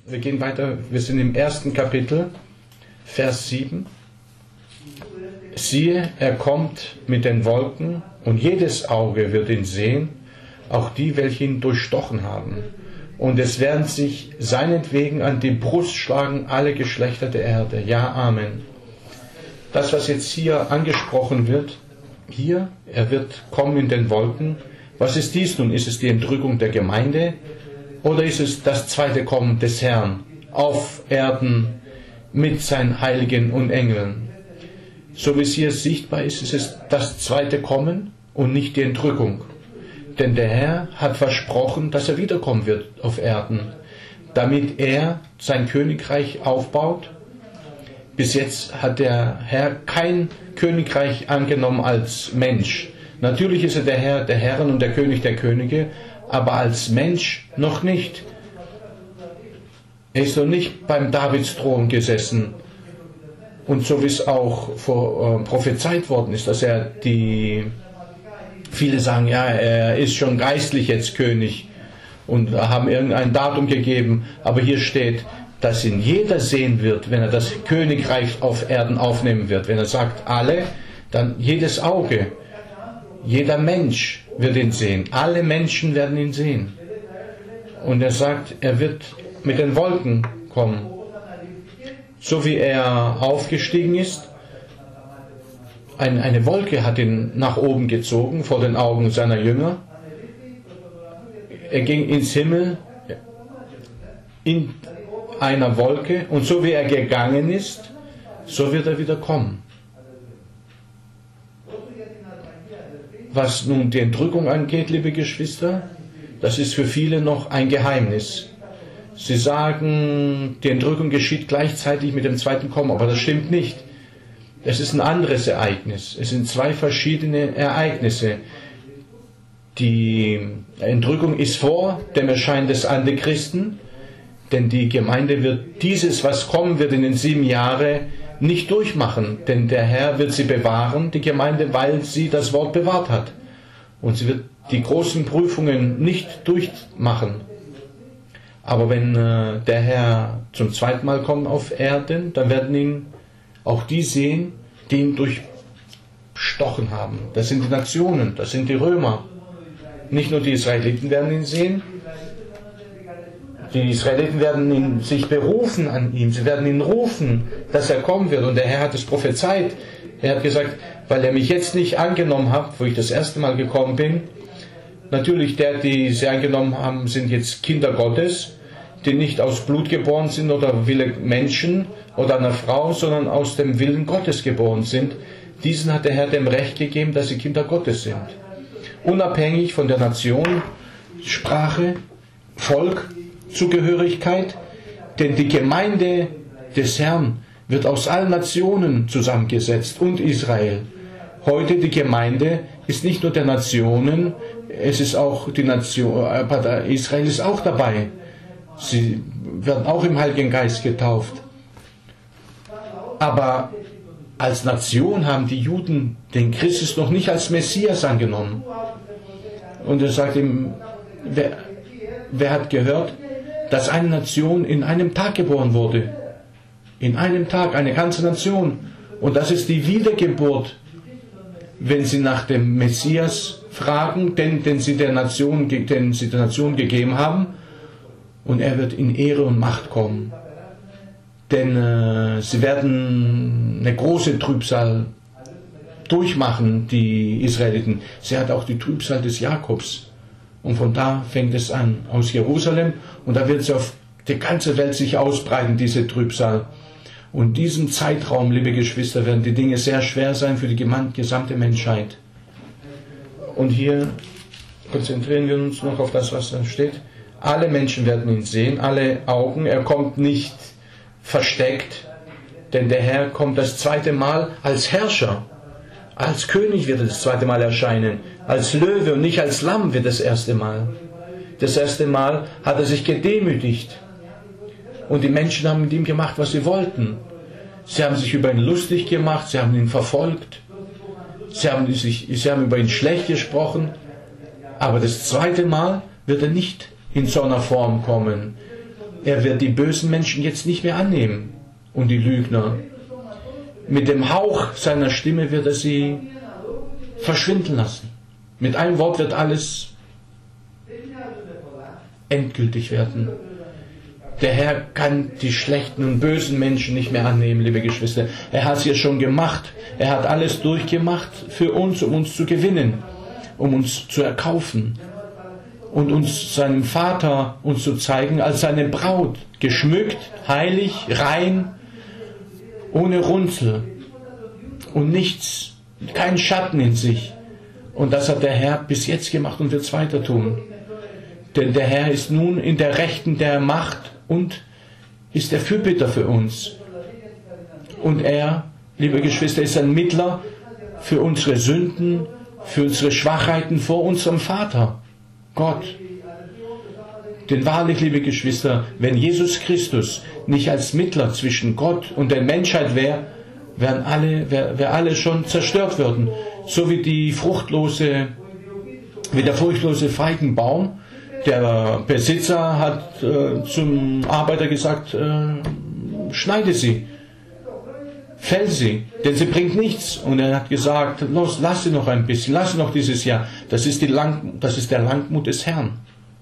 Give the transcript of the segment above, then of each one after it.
Wir gehen weiter, wir sind im 1. Kapitel, Vers 7. Siehe, er kommt mit den Wolken, und jedes Auge wird ihn sehen, auch die, welche ihn durchstochen haben. Und es werden sich seinetwegen an die Brust schlagen alle Geschlechter der Erde. Ja, Amen. Das, was jetzt hier angesprochen wird, hier, er wird kommen in den Wolken. Was ist dies nun? Ist es die Entrückung der Gemeinde oder ist es das zweite Kommen des Herrn auf Erden mit seinen Heiligen und Engeln? So wie es hier sichtbar ist, ist es das zweite Kommen und nicht die Entrückung. Denn der Herr hat versprochen, dass er wiederkommen wird auf Erden, damit er sein Königreich aufbaut. Bis jetzt hat der Herr kein Königreich angenommen als Mensch. Natürlich ist er der Herr der Herren und der König der Könige, aber als Mensch noch nicht. Er ist noch nicht beim Davidsthron gesessen. Und so wie es auch prophezeit worden ist, dass er viele sagen, ja, er ist schon geistlich jetzt König und haben irgendein Datum gegeben, aber hier steht, dass ihn jeder sehen wird, wenn er das Königreich auf Erden aufnehmen wird. Wenn er sagt, alle, dann jedes Auge, jeder Mensch wird ihn sehen. Alle Menschen werden ihn sehen. Und er sagt, er wird mit den Wolken kommen. So wie er aufgestiegen ist, eine Wolke hat ihn nach oben gezogen vor den Augen seiner Jünger. Er ging ins Himmel in einer Wolke, und so wie er gegangen ist, so wird er wieder kommen. Was nun die Entrückung angeht, liebe Geschwister, das ist für viele noch ein Geheimnis. Sie sagen, die Entrückung geschieht gleichzeitig mit dem zweiten Kommen, aber das stimmt nicht. Es ist ein anderes Ereignis. Es sind zwei verschiedene Ereignisse. Die Entrückung ist vor dem Erscheinen des Antichristen, denn die Gemeinde wird dieses, was kommen wird in den 7 Jahren, nicht durchmachen. Denn der Herr wird sie bewahren, die Gemeinde, weil sie das Wort bewahrt hat. Und sie wird die großen Prüfungen nicht durchmachen. Aber wenn der Herr zum zweiten Mal kommt auf Erden, dann werden ihn auch die sehen, die ihn durchstochen haben. Das sind die Nationen, das sind die Römer. Nicht nur die Israeliten werden ihn sehen, die Israeliten werden sich berufen an ihm, sie werden ihn rufen, dass er kommen wird. Und der Herr hat es prophezeit. Er hat gesagt, weil er mich jetzt nicht angenommen hat, wo ich das erste Mal gekommen bin. Natürlich, die sie angenommen haben, sind jetzt Kinder Gottes, die nicht aus Blut geboren sind oder Wille Menschen oder einer Frau, sondern aus dem Willen Gottes geboren sind. Diesen hat der Herr dem Recht gegeben, dass sie Kinder Gottes sind. Unabhängig von der Nation, Sprache, Volk, Zugehörigkeit, denn die Gemeinde des Herrn wird aus allen Nationen zusammengesetzt und Israel. Heute die Gemeinde ist nicht nur der Nationen, es ist auch die Nation, aber Israel ist auch dabei. Sie werden auch im Heiligen Geist getauft. Aber als Nation haben die Juden den Christus noch nicht als Messias angenommen. Und er sagt ihm, wer hat gehört, dass eine Nation in einem Tag geboren wurde? In einem Tag, eine ganze Nation. Und das ist die Wiedergeburt, wenn sie nach dem Messias fragen, den sie der Nation gegeben haben. Und er wird in Ehre und Macht kommen. Denn sie werden eine große Trübsal durchmachen, die Israeliten. Sie hat auch die Trübsal des Jakobs. Und von da fängt es an, aus Jerusalem. Und da wird es auf die ganze Welt sich ausbreiten, diese Trübsal. Und in diesem Zeitraum, liebe Geschwister, werden die Dinge sehr schwer sein für die gesamte Menschheit. Und hier konzentrieren wir uns noch auf das, was da steht. Alle Menschen werden ihn sehen, alle Augen. Er kommt nicht versteckt, denn der Herr kommt das zweite Mal als Herrscher. Als König wird er das zweite Mal erscheinen. Als Löwe und nicht als Lamm wird das erste Mal. Das erste Mal hat er sich gedemütigt. Und die Menschen haben mit ihm gemacht, was sie wollten. Sie haben sich über ihn lustig gemacht, sie haben ihn verfolgt. Sie haben über ihn schlecht gesprochen. Aber das zweite Mal wird er nicht in so einer Form kommen. Er wird die bösen Menschen jetzt nicht mehr annehmen und die Lügner. Mit dem Hauch seiner Stimme wird er sie verschwinden lassen. Mit einem Wort wird alles endgültig werden. Der Herr kann die schlechten und bösen Menschen nicht mehr annehmen, liebe Geschwister. Er hat es ja schon gemacht. Er hat alles durchgemacht für uns, um uns zu gewinnen, um uns zu erkaufen und uns seinem Vater uns zu zeigen als seine Braut, geschmückt, heilig, rein, ohne Runzel und nichts, kein Schatten in sich. Und das hat der Herr bis jetzt gemacht und wird es weiter tun. Denn der Herr ist nun in der Rechten der Macht und ist der Fürbitter für uns. Und er, liebe Geschwister, ist ein Mittler für unsere Sünden, für unsere Schwachheiten vor unserem Vater, Gott. Denn wahrlich, liebe Geschwister, wenn Jesus Christus nicht als Mittler zwischen Gott und der Menschheit wäre, wären alle schon zerstört würden. So wie der fruchtlose Feigenbaum. Der Besitzer hat zum Arbeiter gesagt, schneide sie, fäll sie, denn sie bringt nichts. Und er hat gesagt, los, lass sie noch ein bisschen, lass sie noch dieses Jahr. Das ist der Langmut des Herrn.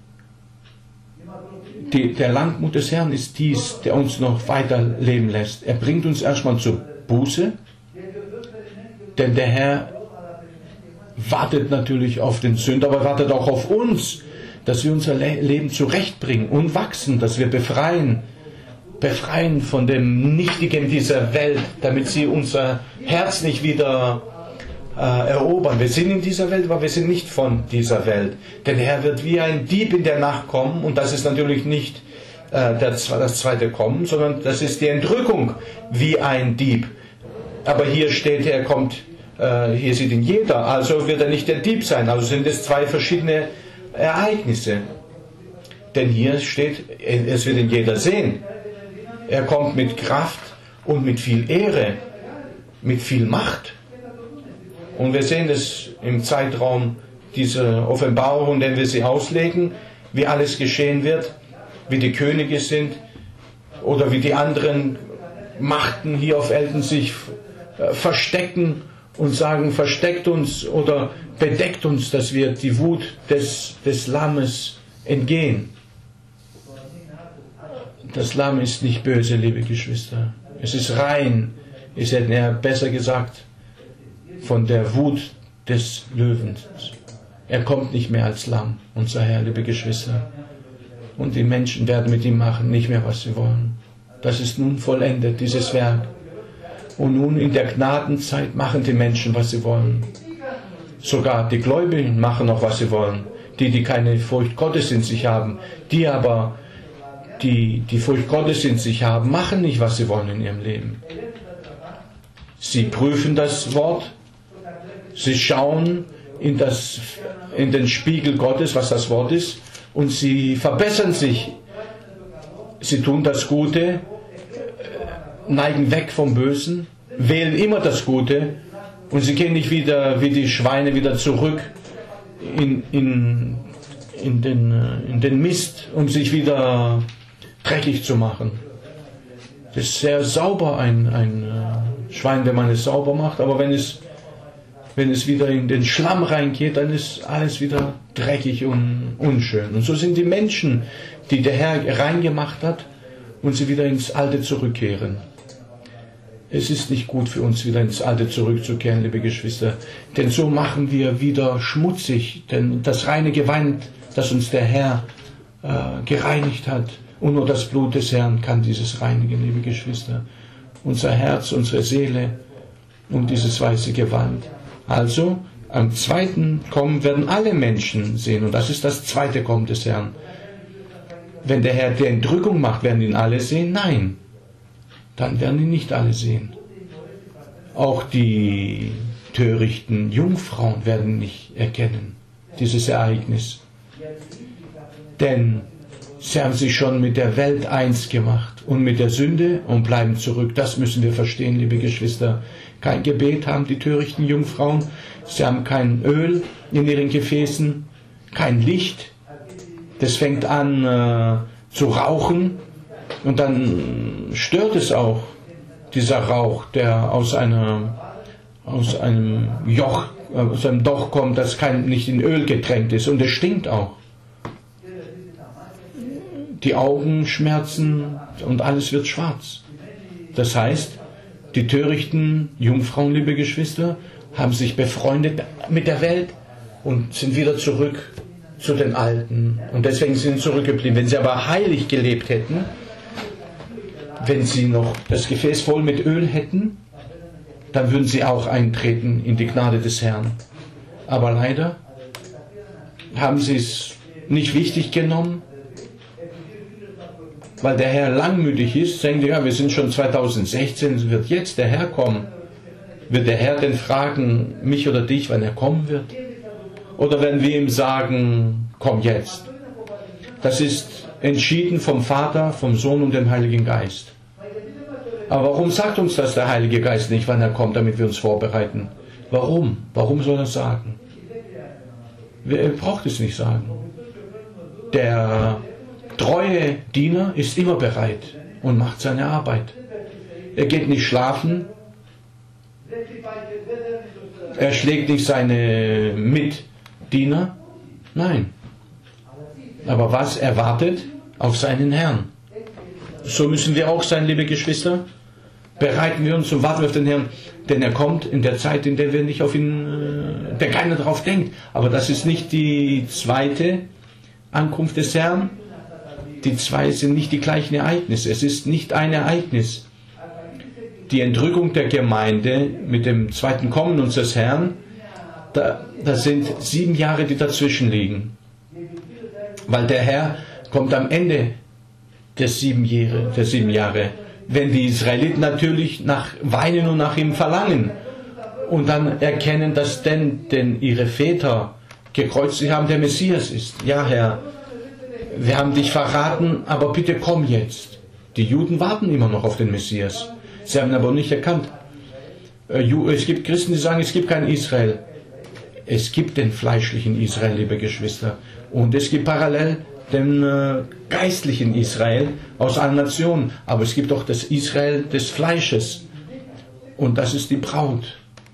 Der Langmut des Herrn ist dies, der uns noch weiterleben lässt. Er bringt uns erstmal zur Buße, denn der Herr wartet natürlich auf den Sünder, aber wartet auch auf uns, dass wir unser Leben zurechtbringen und wachsen, dass wir befreien von dem Nichtigen dieser Welt, damit sie unser Herz nicht wieder erobern. Wir sind in dieser Welt, aber wir sind nicht von dieser Welt. Denn der Herr wird wie ein Dieb in der Nacht kommen, und das ist natürlich nicht das zweite Kommen, sondern das ist die Entrückung wie ein Dieb. Aber hier steht, er kommt, hier sieht ihn jeder, also wird er nicht der Dieb sein. Also sind es zwei verschiedene Ereignisse. Denn hier steht, es wird ihn jeder sehen. Er kommt mit Kraft und mit viel Ehre, mit viel Macht. Und wir sehen es im Zeitraum dieser Offenbarung, wenn wir sie auslegen, wie alles geschehen wird, wie die Könige sind oder wie die anderen Machten hier auf Erden sich verstecken und sagen, versteckt uns oder bedeckt uns, dass wir die Wut des Lammes entgehen. Das Lamm ist nicht böse, liebe Geschwister. Es ist rein. Es hätte er besser gesagt, von der Wut des Löwens. Er kommt nicht mehr als Lamm, unser Herr, liebe Geschwister. Und die Menschen werden mit ihm machen, nicht mehr, was sie wollen. Das ist nun vollendet, dieses Werk. Und nun in der Gnadenzeit machen die Menschen, was sie wollen. Sogar die Gläubigen machen noch, was sie wollen. Die keine Furcht Gottes in sich haben. Die aber, die Furcht Gottes in sich haben, machen nicht, was sie wollen in ihrem Leben. Sie prüfen das Wort. Sie schauen in den Spiegel Gottes, was das Wort ist, und sie verbessern sich. Sie tun das Gute, neigen weg vom Bösen, wählen immer das Gute, und sie gehen nicht wieder wie die Schweine wieder zurück in den Mist, um sich wieder dreckig zu machen. Das ist sehr sauber, ein Schwein, wenn man es sauber macht, aber wenn es wieder in den Schlamm reingeht, dann ist alles wieder dreckig und unschön. Und so sind die Menschen, die der Herr reingemacht hat, und sie wieder ins Alte zurückkehren. Es ist nicht gut für uns, wieder ins Alte zurückzukehren, liebe Geschwister, denn so machen wir wieder schmutzig, denn das reine Gewand, das uns der Herr gereinigt hat, und nur das Blut des Herrn kann dieses reinigen, liebe Geschwister. Unser Herz, unsere Seele und dieses weiße Gewand. Also, am zweiten Kommen werden alle Menschen sehen, und das ist das zweite Kommen des Herrn. Wenn der Herr die Entrückung macht, werden ihn alle sehen? Nein, dann werden ihn nicht alle sehen. Auch die törichten Jungfrauen werden nicht erkennen, dieses Ereignis. Denn sie haben sich schon mit der Welt eins gemacht und mit der Sünde und bleiben zurück. Das müssen wir verstehen, liebe Geschwister. Kein Gebet haben die törichten Jungfrauen. Sie haben kein Öl in ihren Gefäßen, kein Licht. Das fängt an zu rauchen Und dann stört es auch, dieser Rauch, der aus einem Joch, aus einem Doch kommt, das nicht in Öl getränkt ist. Und es stinkt auch. Die Augen schmerzen und alles wird schwarz. Das heißt, die törichten Jungfrauen, liebe Geschwister, haben sich befreundet mit der Welt und sind wieder zurück zu den Alten. Und deswegen sind sie zurückgeblieben. Wenn sie aber heilig gelebt hätten, wenn sie noch das Gefäß voll mit Öl hätten, dann würden sie auch eintreten in die Gnade des Herrn. Aber leider haben sie es nicht wichtig genommen, weil der Herr langmütig ist. Denken sie, ja, wir sind schon 2016, wird jetzt der Herr kommen. Wird der Herr denn fragen, mich oder dich, wann er kommen wird? Oder werden wir ihm sagen, komm jetzt? Das ist entschieden vom Vater, vom Sohn und dem Heiligen Geist. Aber warum sagt uns das der Heilige Geist nicht, wann er kommt, damit wir uns vorbereiten? Warum? Warum soll er das sagen? Er braucht es nicht sagen. Der treue Diener ist immer bereit und macht seine Arbeit. Er geht nicht schlafen. Er schlägt nicht seine Mitdiener. Nein. Aber was erwartet? Auf seinen Herrn. So müssen wir auch sein, liebe Geschwister. Bereiten wir uns und warten auf den Herrn, denn er kommt in der Zeit, in der wir nicht auf ihn, der keiner darauf denkt. Aber das ist nicht die zweite Ankunft des Herrn. Die zwei sind nicht die gleichen Ereignisse. Es ist nicht ein Ereignis. Die Entrückung der Gemeinde mit dem zweiten Kommen unseres Herrn, da sind 7 Jahre, die dazwischen liegen. Weil der Herr kommt am Ende der 7 Jahre. Wenn die Israeliten natürlich weinen und nach ihm verlangen und dann erkennen, dass denn ihre Väter gekreuzigt haben, der Messias ist. Ja, Herr, wir haben dich verraten, aber bitte komm jetzt. Die Juden warten immer noch auf den Messias. Sie haben ihn aber nicht erkannt. Es gibt Christen, die sagen, es gibt kein Israel. Es gibt den fleischlichen Israel, liebe Geschwister. Und es gibt parallel den geistlichen Israel aus allen Nationen. Aber es gibt auch das Israel des Fleisches. Und das ist die Braut.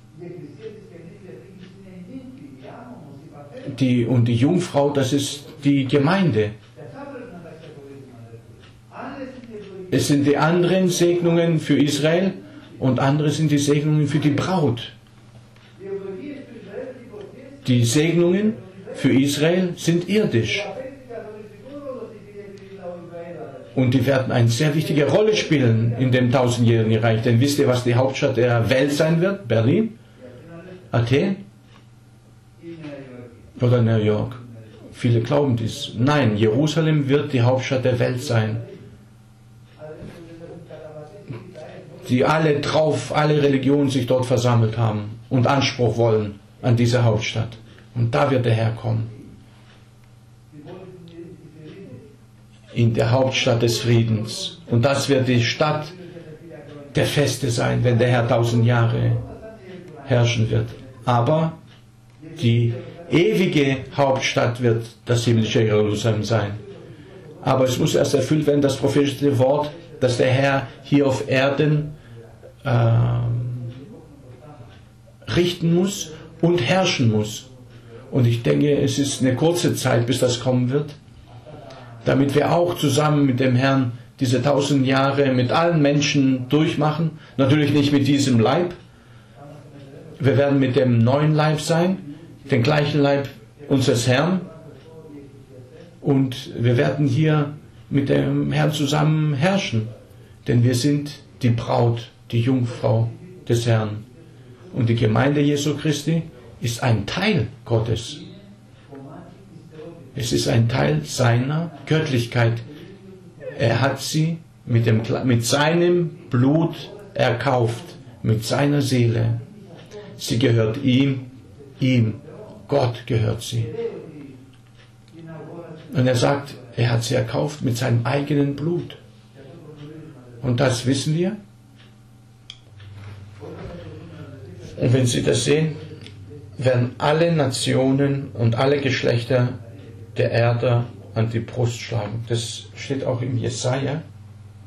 Und die Jungfrau, das ist die Gemeinde. Es sind die anderen Segnungen für Israel und andere sind die Segnungen für die Braut. Die Segnungen für Israel sind irdisch. Und die werden eine sehr wichtige Rolle spielen in dem 1000-jährigen Reich. Denn wisst ihr, was die Hauptstadt der Welt sein wird? Berlin? Athen? Oder New York? Viele glauben dies. Nein, Jerusalem wird die Hauptstadt der Welt sein. Die alle Religionen sich dort versammelt haben und Anspruch wollen an diese Hauptstadt. Und da wird der Herr kommen. In der Hauptstadt des Friedens. Und das wird die Stadt der Feste sein, wenn der Herr 1000 Jahre herrschen wird. Aber die ewige Hauptstadt wird das himmlische Jerusalem sein. Aber es muss erst erfüllt werden, das prophetische Wort, dass der Herr hier auf Erden richten muss und herrschen muss. Und ich denke, es ist eine kurze Zeit, bis das kommen wird, damit wir auch zusammen mit dem Herrn diese 1000 Jahre mit allen Menschen durchmachen. Natürlich nicht mit diesem Leib. Wir werden mit dem neuen Leib sein, den gleichen Leib unseres Herrn. Und wir werden hier mit dem Herrn zusammen herrschen. Denn wir sind die Braut, die Jungfrau des Herrn. Und die Gemeinde Jesu Christi ist ein Teil Gottes. Es ist ein Teil seiner Göttlichkeit. Er hat sie mit seinem Blut erkauft, mit seiner Seele. Sie gehört ihm, Gott gehört sie. Und er sagt, er hat sie erkauft mit seinem eigenen Blut. Und das wissen wir. Und wenn Sie das sehen, werden alle Nationen und alle Geschlechter der Erde an die Brust schlagen. Das steht auch im Jesaja.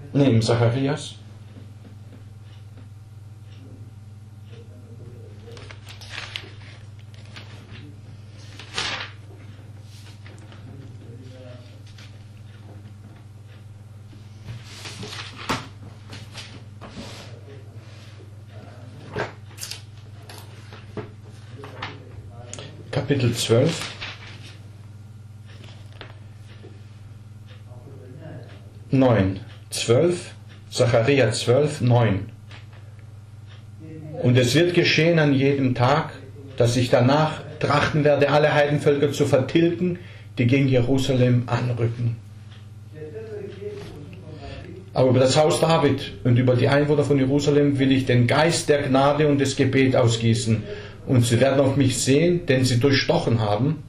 Nee, im Zacharias. Kapitel 12. 9. 12. Zachariah 12, 9. Und es wird geschehen an jedem Tag, dass ich danach trachten werde, alle Heidenvölker zu vertilgen, die gegen Jerusalem anrücken. Aber über das Haus David und über die Einwohner von Jerusalem will ich den Geist der Gnade und des Gebets ausgießen. Und sie werden auf mich sehen, denn sie durchstochen haben.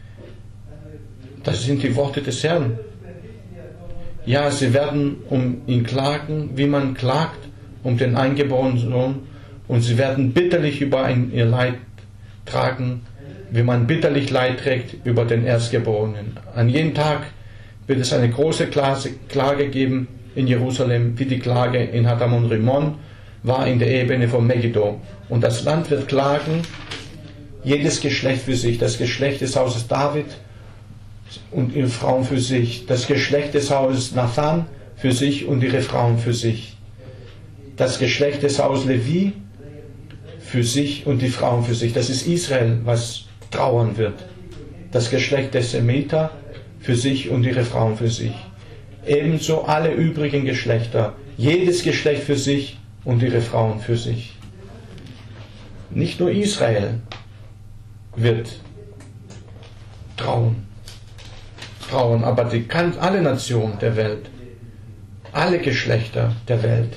Das sind die Worte des Herrn. Ja, sie werden um ihn klagen, wie man klagt, um den eingeborenen Sohn. Und sie werden bitterlich über ihr Leid tragen, wie man bitterlich Leid trägt über den Erstgeborenen. An jedem Tag wird es eine große Klage geben in Jerusalem, wie die Klage in Hadamon Rimon war in der Ebene von Megiddo. Und das Land wird klagen, jedes Geschlecht für sich, das Geschlecht des Hauses David und ihre Frauen für sich, das Geschlecht des Hauses Nathan für sich und ihre Frauen für sich, das Geschlecht des Hauses Levi für sich und die Frauen für sich. Das ist Israel, was trauern wird. Das Geschlecht des Semiter für sich und ihre Frauen für sich. Ebenso alle übrigen Geschlechter, jedes Geschlecht für sich und ihre Frauen für sich. Nicht nur Israel wird trauern, aber alle Nationen der Welt, alle Geschlechter der Welt.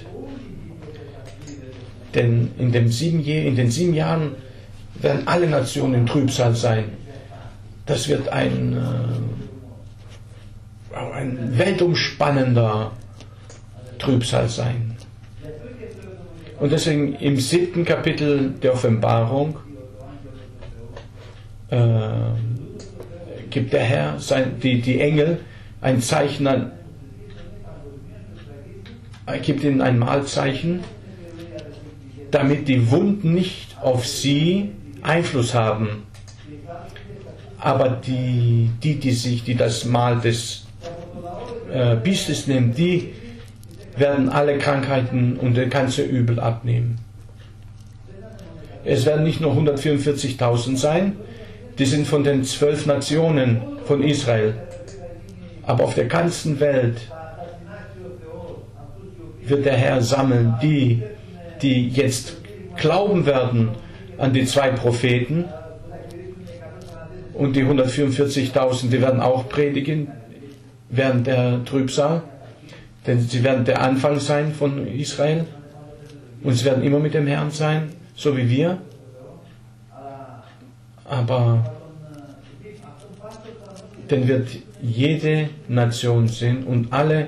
Denn in den 7 Jahren werden alle Nationen im Trübsal sein. Das wird ein weltumspannender Trübsal sein. Und deswegen im 7. Kapitel der Offenbarung gibt der Herr die Engel ein Zeichen an, gibt ihnen ein Mahlzeichen, damit die Wunden nicht auf sie Einfluss haben. Aber die das Mahl des Biestes nehmen, die werden alle Krankheiten und das ganze Übel abnehmen. Es werden nicht nur 144.000 sein, die sind von den 12 Nationen von Israel. Aber auf der ganzen Welt wird der Herr sammeln, die jetzt glauben werden an die 2 Propheten. Und die 144.000, die werden auch predigen während der Trübsal. Denn sie werden der Anfang sein von Israel. Und sie werden immer mit dem Herrn sein, so wie wir. Aber dann wird jede Nation sehen und alle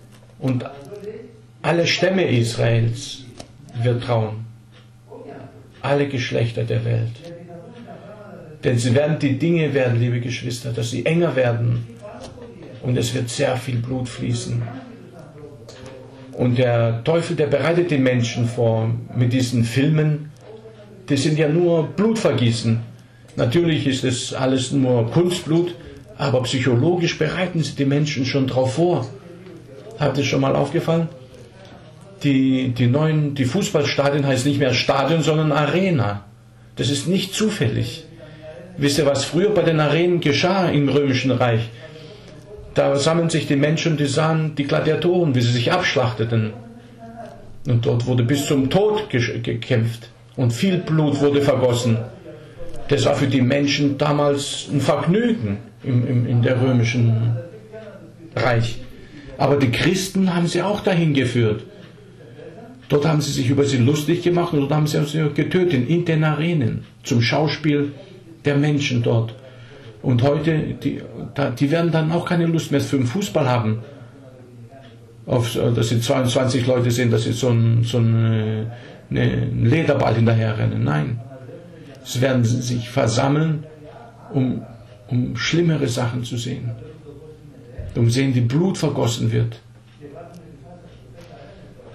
Stämme Israels wird trauen. Alle Geschlechter der Welt. Denn die Dinge werden, liebe Geschwister, dass sie enger werden und es wird sehr viel Blut fließen. Und der Teufel, der bereitet die Menschen vor mit diesen Filmen, die sind ja nur Blutvergießen. Natürlich ist es alles nur Kunstblut, aber psychologisch bereiten sie die Menschen schon darauf vor. Habt ihr schon mal aufgefallen? Die Fußballstadien heißt nicht mehr Stadion, sondern Arena. Das ist nicht zufällig. Wisst ihr, was früher bei den Arenen geschah im Römischen Reich? Da sammeln sich die Menschen und die sahen die Gladiatoren, wie sie sich abschlachteten. Und dort wurde bis zum Tod gekämpft. Und viel Blut wurde vergossen. Das war für die Menschen damals ein Vergnügen in der Römischen Reich. Aber die Christen haben sie auch dahin geführt. Dort haben sie sich über sie lustig gemacht und dort haben sie sie getötet, in den Arenen, zum Schauspiel der Menschen dort. Und heute, die werden dann auch keine Lust mehr für den Fußball haben. Dass sie 22 Leute sind, dass sie so ein Lederball hinterherrennen. Nein. Sie werden sich versammeln, um schlimmere Sachen zu sehen. Um zu sehen, wie Blut vergossen wird.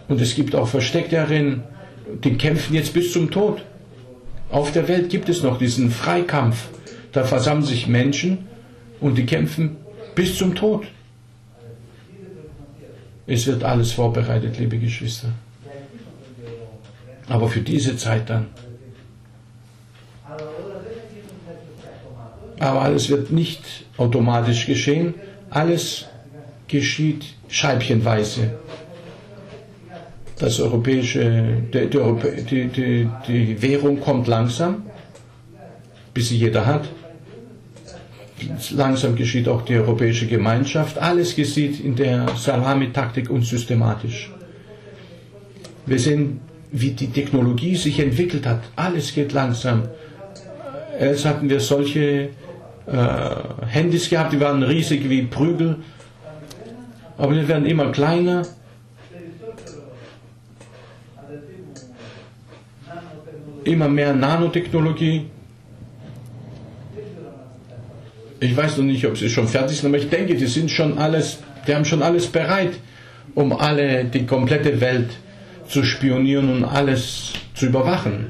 Und es gibt auch Versteckte darin, die kämpfen jetzt bis zum Tod. Auf der Welt gibt es noch diesen Freikampf. Da versammeln sich Menschen und die kämpfen bis zum Tod. Es wird alles vorbereitet, liebe Geschwister. Aber für diese Zeit dann. Aber alles wird nicht automatisch geschehen. Alles geschieht scheibchenweise. Das die Währung kommt langsam, bis sie jeder hat. Langsam geschieht auch die europäische Gemeinschaft. Alles geschieht in der Salami-Taktik und systematisch. Wir sehen, wie die Technologie sich entwickelt hat. Alles geht langsam. Erst hatten wir solche Handys gehabt, die waren riesig wie Prügel. Aber die werden immer kleiner. Immer mehr Nanotechnologie. Ich weiß noch nicht, ob sie schon fertig sind, aber ich denke, die haben schon alles bereit, um die komplette Welt zu spionieren und alles zu überwachen.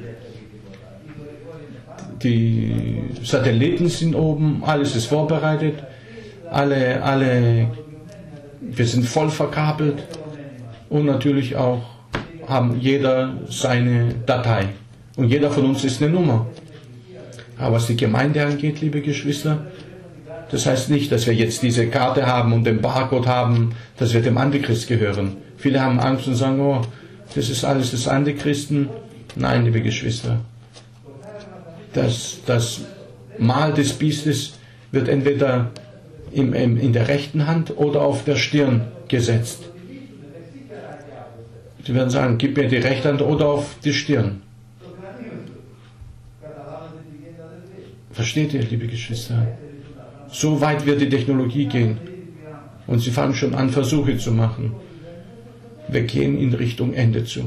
Die Satelliten sind oben, alles ist vorbereitet, wir sind voll verkabelt und natürlich auch haben jeder seine Datei und jeder von uns ist eine Nummer. Aber was die Gemeinde angeht, liebe Geschwister, das heißt nicht, dass wir jetzt diese Karte haben und den Barcode haben, dass wir dem Antichrist gehören. Viele haben Angst und sagen, oh, das ist alles des Antichristen. Nein, liebe Geschwister, das Mal des Biestes wird entweder in der rechten Hand oder auf der Stirn gesetzt. Sie werden sagen, gib mir die rechte Hand oder auf die Stirn. Versteht ihr, liebe Geschwister? So weit wird die Technologie gehen. Und sie fangen schon an, Versuche zu machen. Wir gehen in Richtung Ende zu.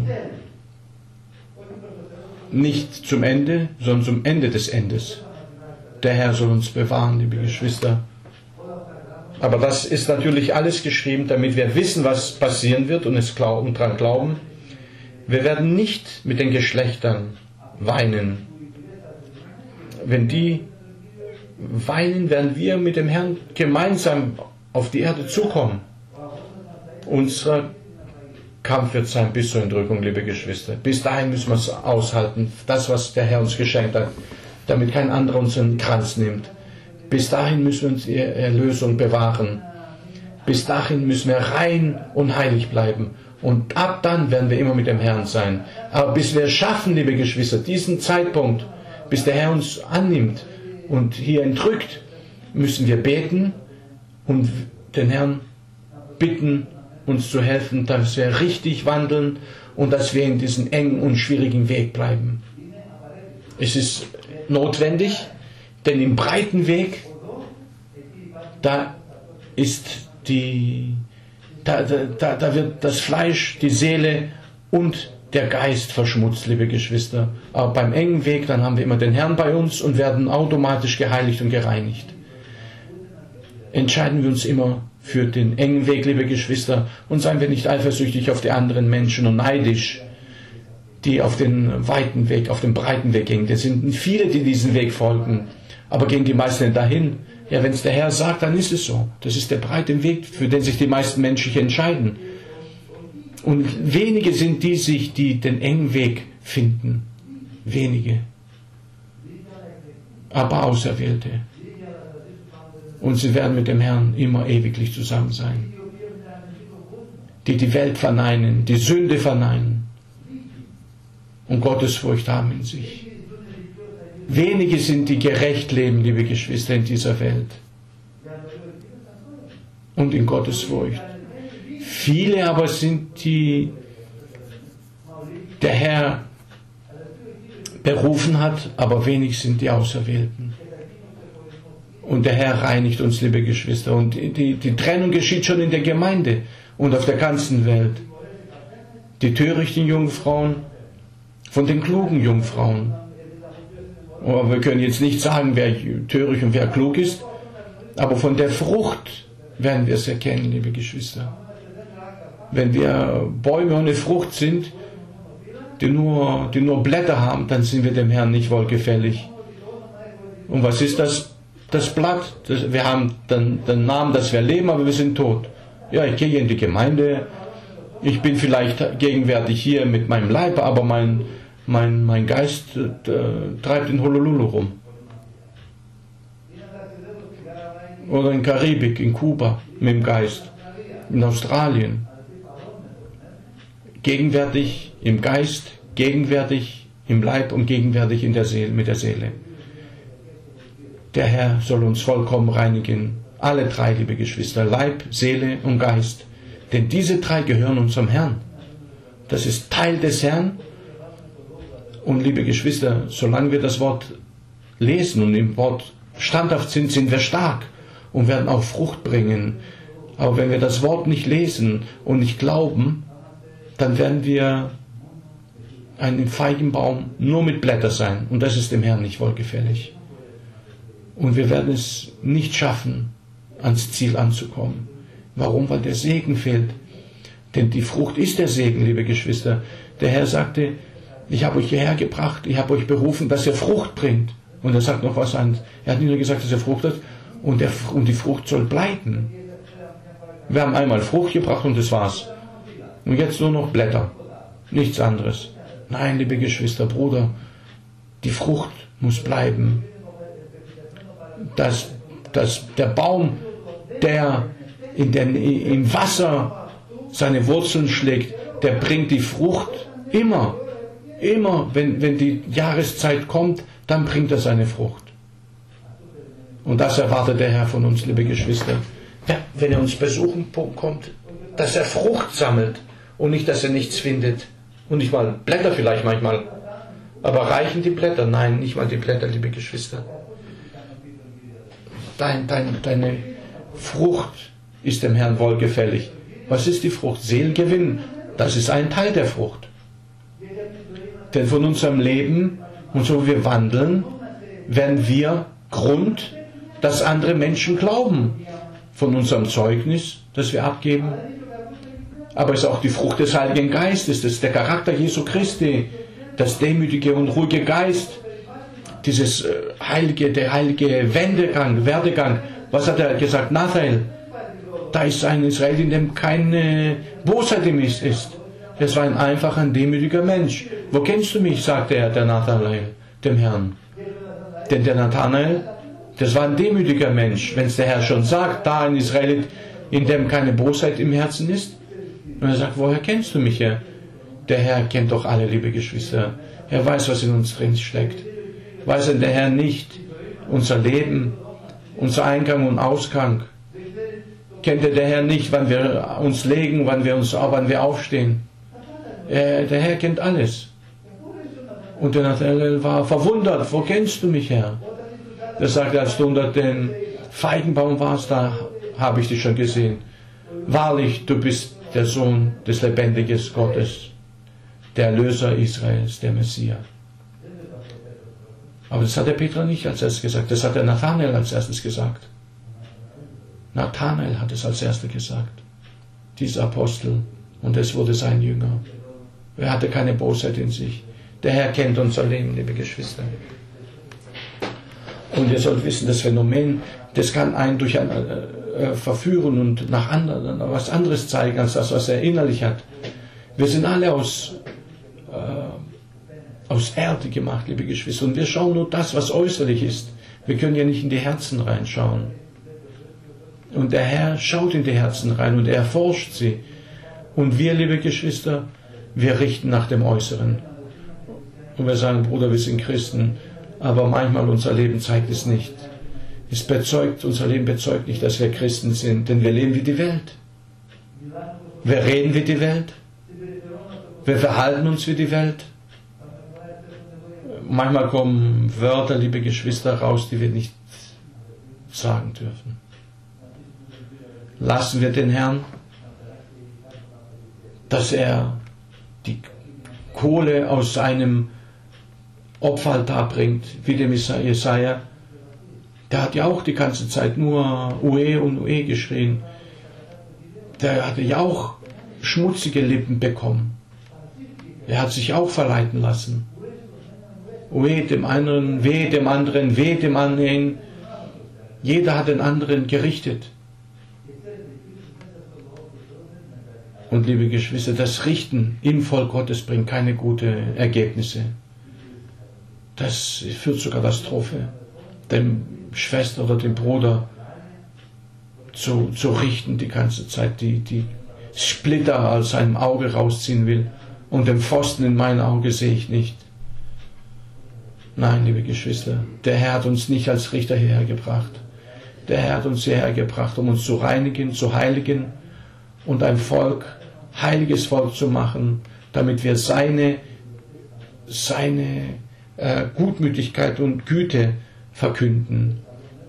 Nicht zum Ende, sondern zum Ende des Endes. Der Herr soll uns bewahren, liebe Geschwister. Aber das ist natürlich alles geschrieben, damit wir wissen, was passieren wird und daran glauben. Wir werden nicht mit den Geschlechtern weinen. Wenn die weinen, werden wir mit dem Herrn gemeinsam auf die Erde zukommen. Unser Kampf wird sein bis zur Entrückung, liebe Geschwister. Bis dahin müssen wir es aushalten, das, was der Herr uns geschenkt hat, damit kein anderer unseren Kranz nimmt. Bis dahin müssen wir uns die Erlösung bewahren. Bis dahin müssen wir rein und heilig bleiben. Und ab dann werden wir immer mit dem Herrn sein. Aber bis wir es schaffen, liebe Geschwister, diesen Zeitpunkt, bis der Herr uns annimmt und hier entrückt, müssen wir beten und den Herrn bitten, uns zu helfen, dass wir richtig wandeln und dass wir in diesem engen und schwierigen Weg bleiben. Es ist notwendig, denn im breiten Weg, da wird das Fleisch, die Seele und der Geist verschmutzt, liebe Geschwister. Aber beim engen Weg, dann haben wir immer den Herrn bei uns und werden automatisch geheiligt und gereinigt. Entscheiden wir uns immer für den engen Weg, liebe Geschwister, und seien wir nicht eifersüchtig auf die anderen Menschen und neidisch, die auf den weiten Weg, auf den breiten Weg gehen. Es sind viele, die diesen Weg folgen, aber gehen die meisten nicht dahin. Ja, wenn es der Herr sagt, dann ist es so. Das ist der breite Weg, für den sich die meisten Menschen entscheiden. Und wenige sind die den engen Weg finden. Wenige. Aber Auserwählte. Und sie werden mit dem Herrn immer ewiglich zusammen sein. Die die Welt verneinen, die Sünde verneinen und Gottesfurcht haben in sich. Wenige sind, die gerecht leben, liebe Geschwister, in dieser Welt. Und in Gottesfurcht. Viele aber sind die der Herr berufen hat, aber wenig sind die Auserwählten. Und der Herr reinigt uns, liebe Geschwister. Und die Trennung geschieht schon in der Gemeinde und auf der ganzen Welt. Die törichten Jungfrauen von den klugen Jungfrauen. Aber wir können jetzt nicht sagen, wer töricht und wer klug ist, aber von der Frucht werden wir es erkennen, liebe Geschwister. Wenn wir Bäume ohne Frucht sind, die nur Blätter haben, dann sind wir dem Herrn nicht wohlgefällig. Und was ist das? Das Blatt. Wir haben den Namen, dass wir leben, aber wir sind tot. Ja, ich gehe in die Gemeinde, ich bin vielleicht gegenwärtig hier mit meinem Leib, aber mein Geist treibt in Honolulu rum. Oder in Karibik, in Kuba mit dem Geist, in Australien. Gegenwärtig im Geist, gegenwärtig im Leib und gegenwärtig in der Seele, mit der Seele. Der Herr soll uns vollkommen reinigen. Alle drei, liebe Geschwister, Leib, Seele und Geist. Denn diese drei gehören unserem Herrn. Das ist Teil des Herrn. Und liebe Geschwister, solange wir das Wort lesen und im Wort standhaft sind, sind wir stark und werden auch Frucht bringen. Aber wenn wir das Wort nicht lesen und nicht glauben, dann werden wir ein Feigenbaum nur mit Blättern sein. Und das ist dem Herrn nicht wohlgefällig. Und wir werden es nicht schaffen, ans Ziel anzukommen. Warum? Weil der Segen fehlt. Denn die Frucht ist der Segen, liebe Geschwister. Der Herr sagte, ich habe euch hierher gebracht, ich habe euch berufen, dass ihr Frucht bringt. Und er sagt noch was anderes. Er hat nicht nur gesagt, dass er Frucht hat, und die Frucht soll bleiben. Wir haben einmal Frucht gebracht und das war's. Und jetzt nur noch Blätter. Nichts anderes. Nein, liebe Geschwister, Bruder, die Frucht muss bleiben. Der Baum, der im Wasser seine Wurzeln schlägt, der bringt die Frucht immer. Immer, wenn die Jahreszeit kommt, dann bringt er seine Frucht. Und das erwartet der Herr von uns, liebe Geschwister. Wenn er uns besuchen kommt, dass er Frucht sammelt und nicht, dass er nichts findet. Und nicht mal Blätter vielleicht manchmal. Aber reichen die Blätter? Nein, nicht mal die Blätter, liebe Geschwister. Deine Frucht ist dem Herrn wohlgefällig. Was ist die Frucht? Seelengewinn. Das ist ein Teil der Frucht. Denn von unserem Leben und so wie wir wandeln, werden wir Grund, dass andere Menschen glauben. Von unserem Zeugnis, das wir abgeben. Aber es ist auch die Frucht des Heiligen Geistes, das ist der Charakter Jesu Christi, das demütige und ruhige Geist, der heilige Werdegang. Was hat er gesagt? Nathanael, da ist ein Israel, in dem keine Bosheit ist. Es war ein einfacher, ein demütiger Mensch. Wo kennst du mich, sagte er, der Nathanael, dem Herrn. Denn der Nathanael, das war ein demütiger Mensch. Wenn es der Herr schon sagt, da ein Israelit, in dem keine Bosheit im Herzen ist. Und er sagt, woher kennst du mich, Herr? Der Herr kennt doch alle, liebe Geschwister. Er weiß, was in uns drin steckt. Weiß denn der Herr nicht unser Leben, unser Eingang und Ausgang? Kennt der Herr nicht, wann wir uns legen, wann wir aufstehen? Der Herr kennt alles. Und der Nathanael war verwundert. Wo kennst du mich, Herr? Er sagte, als du unter dem Feigenbaum warst, da habe ich dich schon gesehen. Wahrlich, du bist der Sohn des lebendigen Gottes, der Erlöser Israels, der Messias. Aber das hat der Petrus nicht als erstes gesagt, das hat der Nathanael als erstes gesagt. Nathanael hat es als erstes gesagt, dieser Apostel, und es wurde sein Jünger. Er hatte keine Bosheit in sich. Der Herr kennt unser Leben, liebe Geschwister. Und ihr sollt wissen, das Phänomen, das kann einen durch verführen und nach anderen was anderes zeigen, als das, was er innerlich hat. Wir sind alle aus Erde gemacht, liebe Geschwister. Und wir schauen nur das, was äußerlich ist. Wir können ja nicht in die Herzen reinschauen. Und der Herr schaut in die Herzen rein und er erforscht sie. Und wir, liebe Geschwister, wir richten nach dem Äußeren. Und wir sagen, Bruder, wir sind Christen, aber manchmal unser Leben zeigt es nicht. Unser Leben bezeugt nicht, dass wir Christen sind, denn wir leben wie die Welt. Wir reden wie die Welt. Wir verhalten uns wie die Welt. Manchmal kommen Wörter, liebe Geschwister, raus, die wir nicht sagen dürfen. Lassen wir den Herrn, dass er die Kohle aus seinem Opferaltar bringt, wie dem Jesaja. Der hat ja auch die ganze Zeit nur Ue und Ue geschrien. Der hatte ja auch schmutzige Lippen bekommen. Er hat sich auch verleiten lassen. Weh dem einen, weh dem anderen, weh dem anderen. Jeder hat den anderen gerichtet. Und liebe Geschwister, das Richten im Volk Gottes bringt keine guten Ergebnisse. Das führt zur Katastrophe. Dem Schwester oder dem Bruder zu richten die ganze Zeit, die Splitter aus seinem Auge rausziehen will. Und den Pfosten in mein Auge sehe ich nicht. Nein, liebe Geschwister, der Herr hat uns nicht als Richter hierher gebracht. Der Herr hat uns hierher gebracht, um uns zu reinigen, zu heiligen und ein Volk, heiliges Volk zu machen, damit wir seine Gutmütigkeit und Güte verkünden.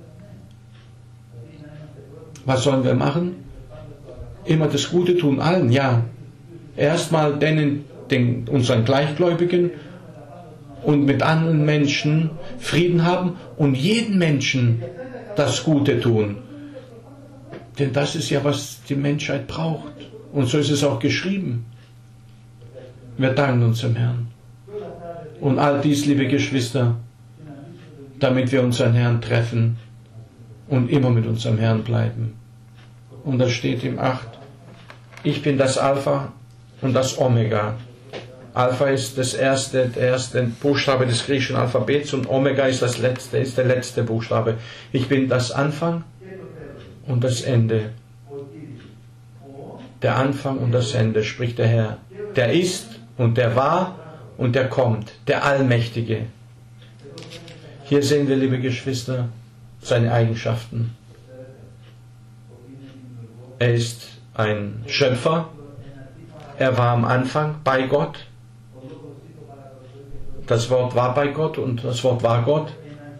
Was sollen wir machen? Immer das Gute tun, allen, ja. Erstmal unseren Gleichgläubigen und mit anderen Menschen Frieden haben und jedem Menschen das Gute tun. Denn das ist ja, was die Menschheit braucht. Und so ist es auch geschrieben. Wir danken uns dem Herrn. Und all dies, liebe Geschwister, damit wir unseren Herrn treffen und immer mit unserem Herrn bleiben. Und da steht im 8, ich bin das Alpha und das Omega. Alpha ist der erste Buchstabe des griechischen Alphabets und Omega ist der letzte Buchstabe. Ich bin das Anfang und das Ende. Der Anfang und das Ende, spricht der Herr. Der ist und der war und der kommt, der Allmächtige. Hier sehen wir, liebe Geschwister, seine Eigenschaften. Er ist ein Schöpfer. Er war am Anfang bei Gott. Das Wort war bei Gott und das Wort war Gott.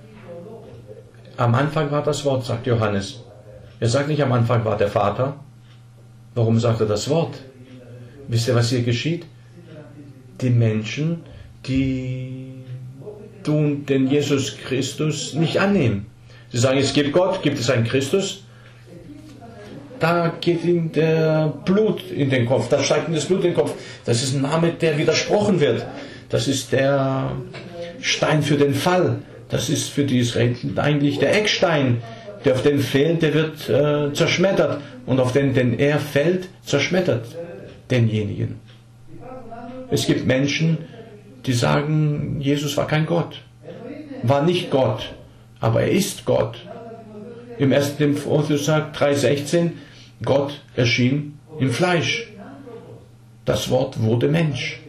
Am Anfang war das Wort, sagt Johannes. Er sagt nicht, am Anfang war der Vater. Warum sagt er das Wort? Wisst ihr, was hier geschieht? Die Menschen, die tun den Jesus Christus nicht annehmen. Sie sagen, es gibt Gott, gibt es einen Christus? Da geht ihm der Blut in den Kopf, da steigt ihm das Blut in den Kopf. Das ist ein Name, der widersprochen wird. Das ist der Stein für den Fall. Das ist für die Israeliten eigentlich der Eckstein. Der auf den fällt, der wird zerschmettert. Und auf den er fällt, zerschmettert denjenigen. Es gibt Menschen, die sagen, Jesus war kein Gott. War nicht Gott. Aber er ist Gott. Im 1. Timotheus sagt 3,16, Gott erschien im Fleisch. Das Wort wurde Mensch.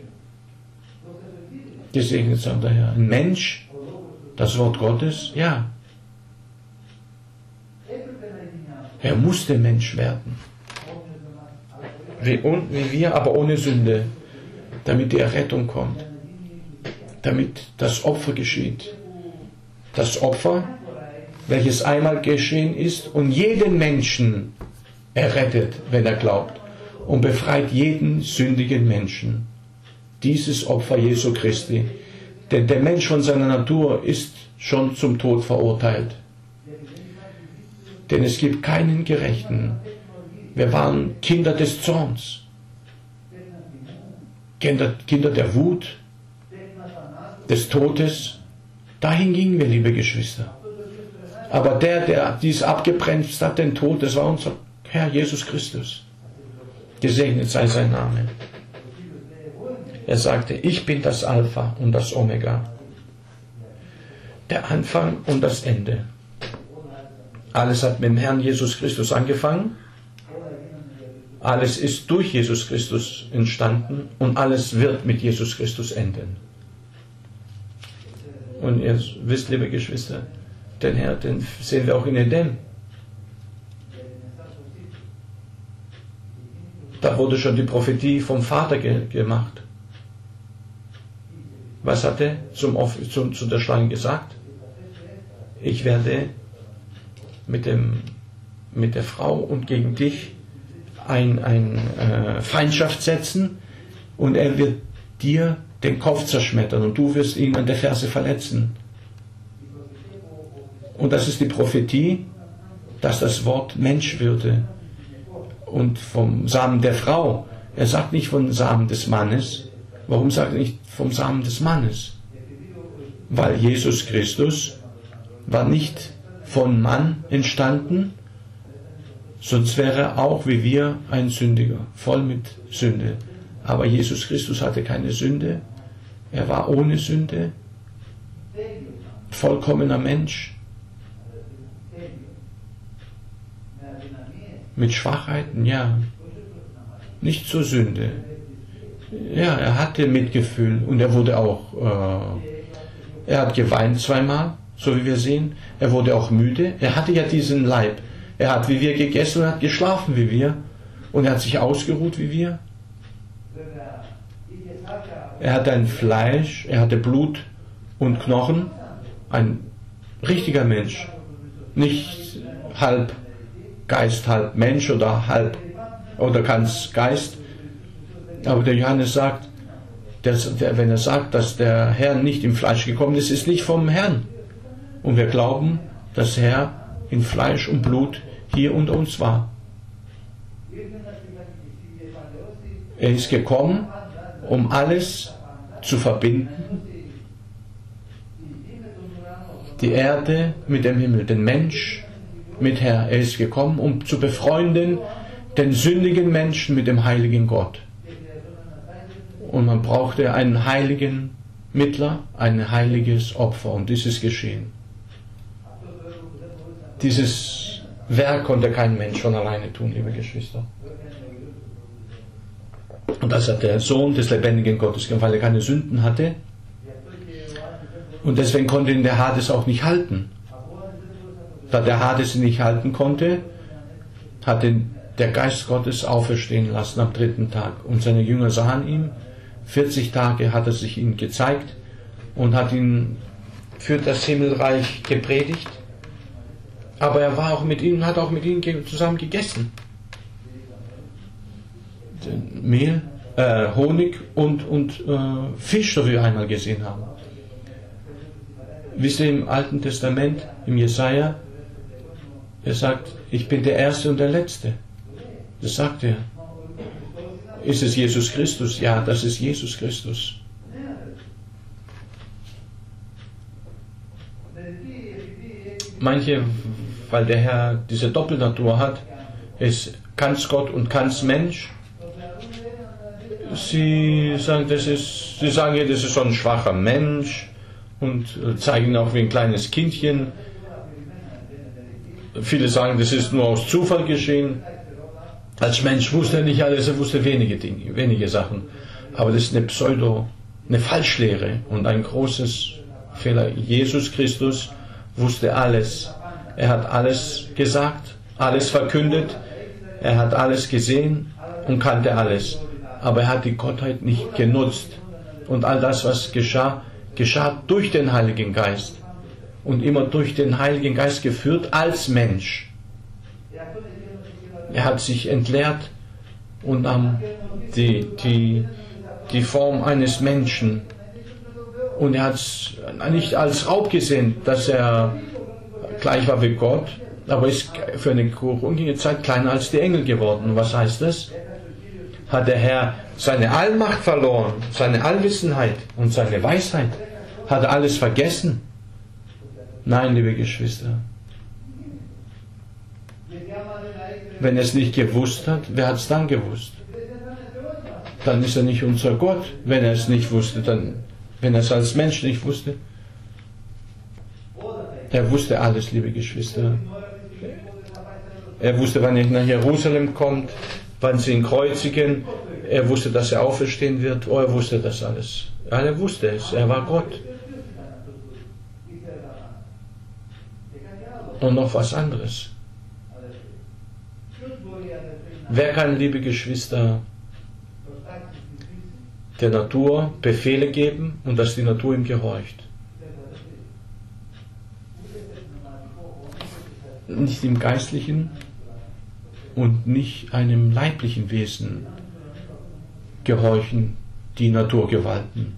Gesegnet sei der Herr. Ein Mensch, das Wort Gottes, ja. Er musste Mensch werden. Wie wir, aber ohne Sünde. Damit die Errettung kommt. Damit das Opfer geschieht. Das Opfer, welches einmal geschehen ist und jeden Menschen errettet, wenn er glaubt. Und befreit jeden sündigen Menschen. Dieses Opfer Jesu Christi. Denn der Mensch von seiner Natur ist schon zum Tod verurteilt. Denn es gibt keinen Gerechten. Wir waren Kinder des Zorns. Kinder der Wut, des Todes. Dahin gingen wir, liebe Geschwister. Aber der dies abgebremst hat, den Tod, das war unser Herr Jesus Christus. Gesegnet sei sein Name. Er sagte, ich bin das Alpha und das Omega. Der Anfang und das Ende. Alles hat mit dem Herrn Jesus Christus angefangen. Alles ist durch Jesus Christus entstanden und alles wird mit Jesus Christus enden. Und ihr wisst, liebe Geschwister, den Herr, den sehen wir auch in Edem. Da wurde schon die Prophetie vom Vater gemacht. Was hat er zu der Schlange gesagt? Ich werde mit der Frau und gegen dich ein Feindschaft setzen und er wird dir den Kopf zerschmettern und du wirst ihn an der Ferse verletzen. Und das ist die Prophetie, dass das Wort Mensch würde und vom Samen der Frau Er sagt nicht vom Samen des Mannes. Warum sagt er nicht vom Samen des Mannes? Weil Jesus Christus war nicht von Mann entstanden, sonst wäre er auch wie wir ein Sündiger, voll mit Sünde. Aber Jesus Christus hatte keine Sünde, er war ohne Sünde, vollkommener Mensch, mit Schwachheiten, ja, nicht zur Sünde. Ja, er hatte Mitgefühl und er wurde auch, er hat geweint zweimal, so wie wir sehen, er wurde auch müde, er hatte ja diesen Leib, er hat wie wir gegessen und hat geschlafen wie wir und er hat sich ausgeruht wie wir. Er hatte ein Fleisch, er hatte Blut und Knochen, ein richtiger Mensch, nicht halb Geist, halb Mensch oder ganz Geist. Aber der Johannes sagt, wenn er sagt, dass der Herr nicht im Fleisch gekommen ist, ist nicht vom Herrn. Und wir glauben, dass der Herr in Fleisch und Blut hier unter uns war. Er ist gekommen, um alles zu verbinden. Die Erde mit dem Himmel, den Mensch mit Herr. Er ist gekommen, um zu befreunden den sündigen Menschen mit dem heiligen Gott. Und man brauchte einen heiligen Mittler, ein heiliges Opfer. Und dies ist geschehen. Dieses Werk konnte kein Mensch von alleine tun, liebe Geschwister. Und das hat der Sohn des lebendigen Gottes gemacht, weil er keine Sünden hatte. Und deswegen konnte ihn der Hades auch nicht halten. Da der Hades ihn nicht halten konnte, hat ihn der Geist Gottes auferstehen lassen am 3. Tag. Und seine Jünger sahen ihn. 40 Tage hat er sich ihnen gezeigt und hat ihn für das Himmelreich gepredigt. Aber er war auch mit ihnen, hat auch mit ihnen zusammen gegessen. Mehl, Honig und Fisch, so wie wir einmal gesehen haben. Wisst ihr, im Alten Testament, im Jesaja, er sagt, ich bin der Erste und der Letzte. Das sagt er. Ist es Jesus Christus? Ja, das ist Jesus Christus. Manche, weil der Herr diese Doppelnatur hat, ist ganz Gott und ganz Mensch. Sie sagen, das ist so ein schwacher Mensch und zeigen ihn auch wie ein kleines Kindchen. Viele sagen, das ist nur aus Zufall geschehen. Als Mensch wusste er nicht alles, er wusste wenige Dinge, wenige Sachen. Aber das ist eine Falschlehre und ein großes Fehler. Jesus Christus wusste alles. Er hat alles gesagt, alles verkündet, er hat alles gesehen und kannte alles. Aber er hat die Gottheit nicht genutzt. Und all das, was geschah, geschah durch den Heiligen Geist. Und immer durch den Heiligen Geist geführt als Mensch. Er hat sich entleert und nahm die Form eines Menschen. Und er hat es nicht als Raub gesehen, dass er gleich war wie Gott, aber ist für eine kurze Zeit kleiner als die Engel geworden. Und was heißt das? Hat der Herr seine Allmacht verloren, seine Allwissenheit und seine Weisheit? Hat er alles vergessen? Nein, liebe Geschwister. Wenn er es nicht gewusst hat, wer hat es dann gewusst? Dann ist er nicht unser Gott, wenn er es nicht wusste, wenn er es als Mensch nicht wusste. Er wusste alles, liebe Geschwister. Er wusste, wann er nach Jerusalem kommt, wann sie ihn kreuzigen. Er wusste, dass er auferstehen wird. Oh, er wusste das alles. Ja, er wusste es. Er war Gott. Und noch was anderes. Wer kann, liebe Geschwister, der Natur Befehle geben und dass die Natur ihm gehorcht? Nicht im geistlichen und nicht einem leiblichen Wesen gehorchen die Naturgewalten.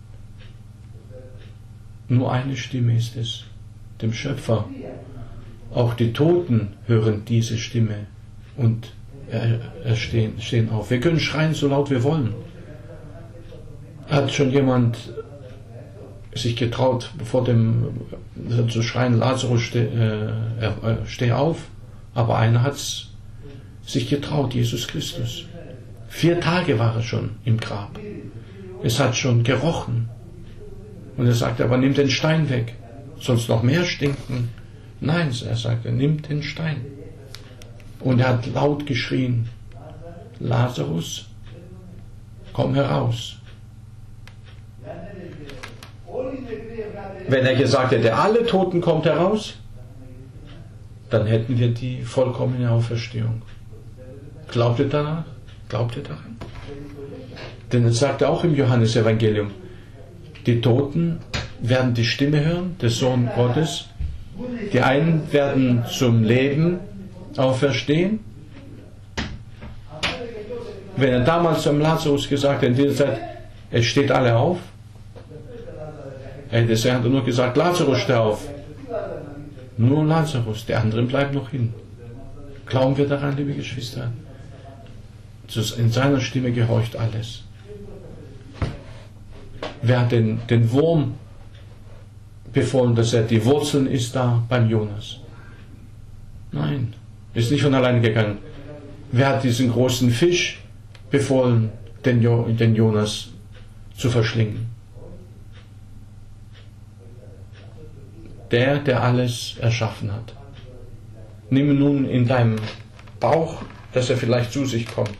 Nur eine Stimme ist es, dem Schöpfer. Auch die Toten hören diese Stimme und stehen auf. Wir können schreien, so laut wir wollen. Hat schon jemand sich getraut, zu schreien, Lazarus, steh auf? Aber einer hat sich getraut, Jesus Christus. 4 Tage war er schon im Grab. Es hat schon gerochen. Und er sagte, aber nimm den Stein weg, sonst noch mehr stinken. Nein, er sagte, nimm den Stein. Und er hat laut geschrien, Lazarus, komm heraus. Wenn er gesagt hätte, alle Toten kommt heraus, dann hätten wir die vollkommene Auferstehung. Glaubt ihr daran? Glaubt ihr daran? Denn es sagt auch im Johannesevangelium, die Toten werden die Stimme hören, des Sohn Gottes. Die einen werden zum Leben auferstehen. Wenn er damals zum Lazarus gesagt hat, in dieser Zeit, es steht alle auf, er hat nur gesagt, Lazarus, steh auf. Nur Lazarus, die anderen bleiben noch hin. Glauben wir daran, liebe Geschwister? In seiner Stimme gehorcht alles. Wer hat den Wurm befohlen, dass er die Wurzeln isst da beim Jonas? Nein, ist nicht von alleine gegangen. Wer hat diesen großen Fisch befohlen, den Jonas zu verschlingen? Der alles erschaffen hat. Nimm nun in deinem Bauch, dass er vielleicht zu sich kommt.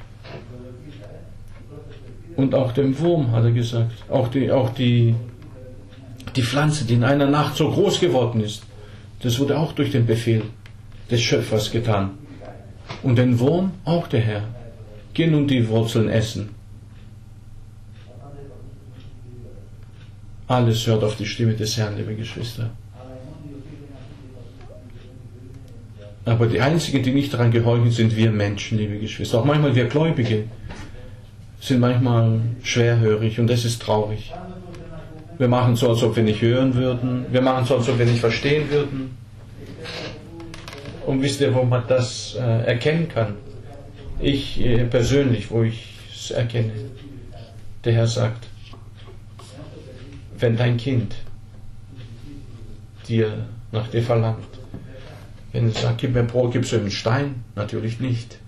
Und auch dem Wurm, hat er gesagt, auch die Pflanze, die in einer Nacht so groß geworden ist, das wurde auch durch den Befehl des Schöpfers getan. Und den Wurm auch der Herr. Geh nun die Wurzeln essen. Alles hört auf die Stimme des Herrn, liebe Geschwister. Aber die einzigen, die nicht daran gehorchen, sind wir Menschen, liebe Geschwister. Auch manchmal wir Gläubige sind manchmal schwerhörig und das ist traurig. Wir machen so, als ob wir nicht hören würden. Wir machen so, als ob wir nicht verstehen würden. Und wisst ihr, wo man das erkennen kann? Ich persönlich, wo ich es erkenne. Der Herr sagt, wenn dein Kind nach dir verlangt, wenn er sagt, gib mir Brot, gibst du ihm einen Stein? Natürlich nicht.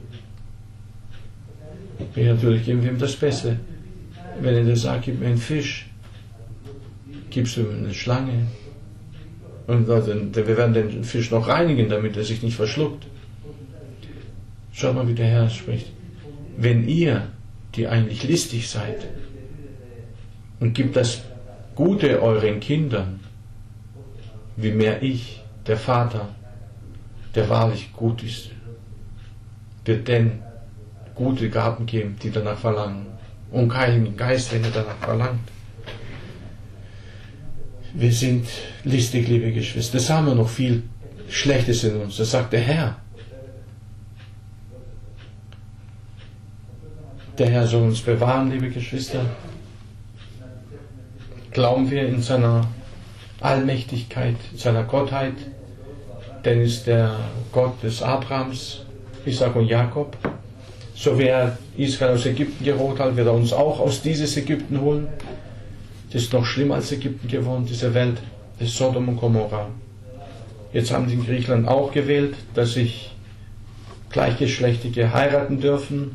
Natürlich geben wir ihm das Beste. Wenn er dir sagt, gib mir einen Fisch, gibst du ihm eine Schlange. Und wir werden den Fisch noch reinigen, damit er sich nicht verschluckt. Schaut mal, wie der Herr spricht. Wenn ihr, die eigentlich listig seid, und gebt das Gute euren Kindern, wie mehr ich, der Vater, der wahrlich gut ist, wird denn gute Gaben geben, die danach verlangen. Und keinen Geist, wenn er danach verlangt. Wir sind listig, liebe Geschwister. Das haben wir noch viel Schlechtes in uns. Das sagt der Herr. Der Herr soll uns bewahren, liebe Geschwister. Glauben wir in seiner Allmächtigkeit, in seiner Gottheit, denn ist der Gott des Abrahams, Isaac und Jakob. So wie er Israel aus Ägypten geholt hat, wird er uns auch aus dieses Ägypten holen. Das ist noch schlimmer als Ägypten geworden, diese Welt, das ist Sodom und Gomorra. Jetzt haben sie in Griechenland auch gewählt, dass sich Gleichgeschlechtliche heiraten dürfen.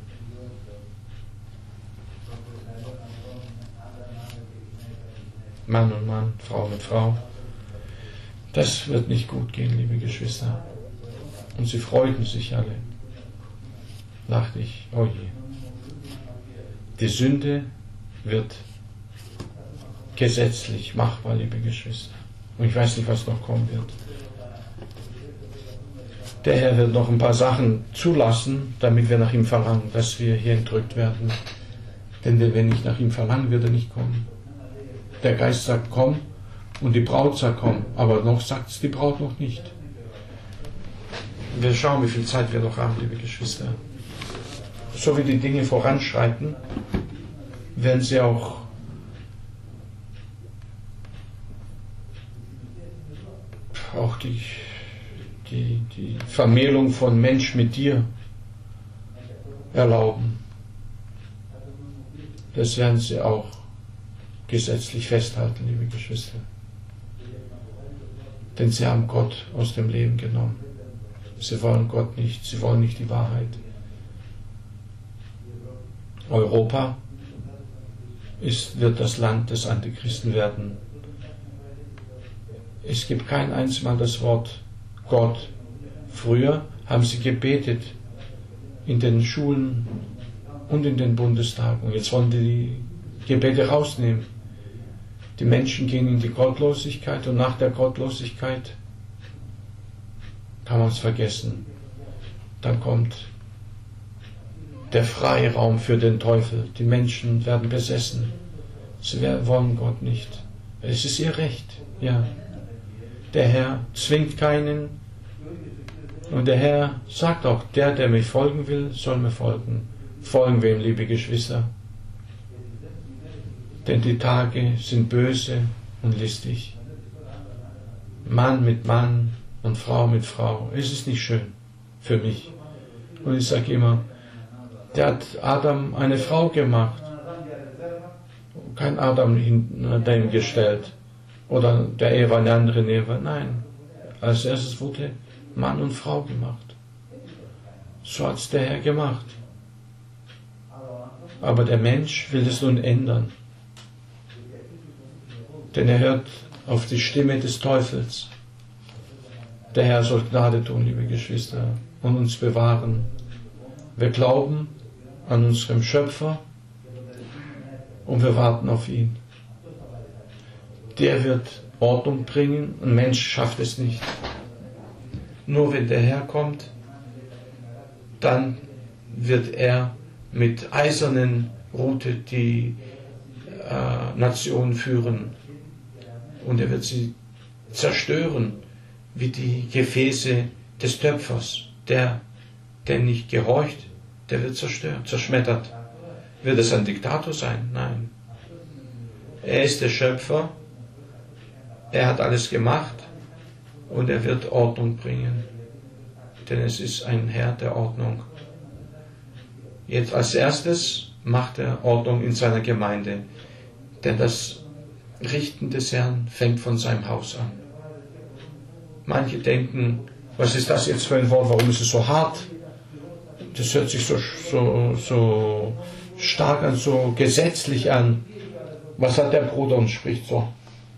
Mann und Mann, Frau mit Frau. Das wird nicht gut gehen, liebe Geschwister. Und sie freuten sich alle. Dachte ich, oh je. Die Sünde wird gesetzlich machbar, liebe Geschwister. Und ich weiß nicht, was noch kommen wird. Der Herr wird noch ein paar Sachen zulassen, damit wir nach ihm verlangen, dass wir hier entrückt werden. Denn wenn ich nach ihm verlange, wird er nicht kommen. Der Geist sagt, komm, und die Braut sagt, komm. Aber noch sagt es die Braut noch nicht. Wir schauen, wie viel Zeit wir noch haben, liebe Geschwister. So wie die Dinge voranschreiten, werden sie auch die Vermählung von Mensch mit dir erlauben. Das werden sie auch gesetzlich festhalten, liebe Geschwister. Denn sie haben Gott aus dem Leben genommen. Sie wollen Gott nicht, sie wollen nicht die Wahrheit. Europa wird das Land des Antichristen werden. Es gibt kein einziges Mal das Wort Gott. Früher haben sie gebetet in den Schulen und in den Bundestagen. Jetzt wollen die Gebete rausnehmen. Die Menschen gehen in die Gottlosigkeit und nach der Gottlosigkeit kann man es vergessen. Dann kommt der Freiraum für den Teufel. Die Menschen werden besessen. Sie wollen Gott nicht. Es ist ihr Recht. Ja. Der Herr zwingt keinen. Und der Herr sagt auch, der mir folgen will, soll mir folgen. Folgen wir ihm, liebe Geschwister. Denn die Tage sind böse und listig. Mann mit Mann und Frau mit Frau. Es ist nicht schön für mich. Und ich sage immer, der hat Adam eine Frau gemacht. Kein Adam hinter ihm gestellt. Oder der Eva eine andere Eva. Nein. Als erstes wurde Mann und Frau gemacht. So hat es der Herr gemacht. Aber der Mensch will es nun ändern. Denn er hört auf die Stimme des Teufels. Der Herr soll Gnade tun, liebe Geschwister, und uns bewahren. Wir glauben an unserem Schöpfer und wir warten auf ihn. Der wird Ordnung bringen, ein Mensch schafft es nicht. Nur wenn der Herr kommt, dann wird er mit eisernen Rute die Nation führen und er wird sie zerstören wie die Gefäße des Töpfers. Der nicht gehorcht, der wird zerstört, zerschmettert. Wird es ein Diktator sein? Nein. Er ist der Schöpfer, er hat alles gemacht und er wird Ordnung bringen. Denn es ist ein Herr der Ordnung. Jetzt als erstes macht er Ordnung in seiner Gemeinde. Denn das Richten des Herrn fängt von seinem Haus an. Manche denken, was ist das jetzt für ein Wort, warum ist es so hart? Das hört sich so stark an, so gesetzlich an. Was hat der Bruder und spricht so?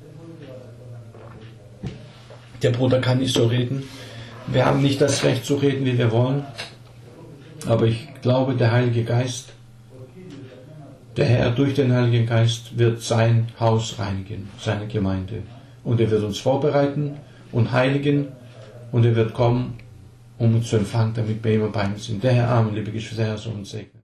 Der Bruder kann nicht so reden. Wir haben nicht das Recht zu reden, wie wir wollen. Aber ich glaube, der Heilige Geist, der Herr durch den Heiligen Geist wird sein Haus reinigen, seine Gemeinde. Und er wird uns vorbereiten und heiligen und er wird kommen, um uns zu empfangen, damit wir immer bei ihm sind. Der Herr Amen, liebe Geschwister, der Herr soll uns segnen.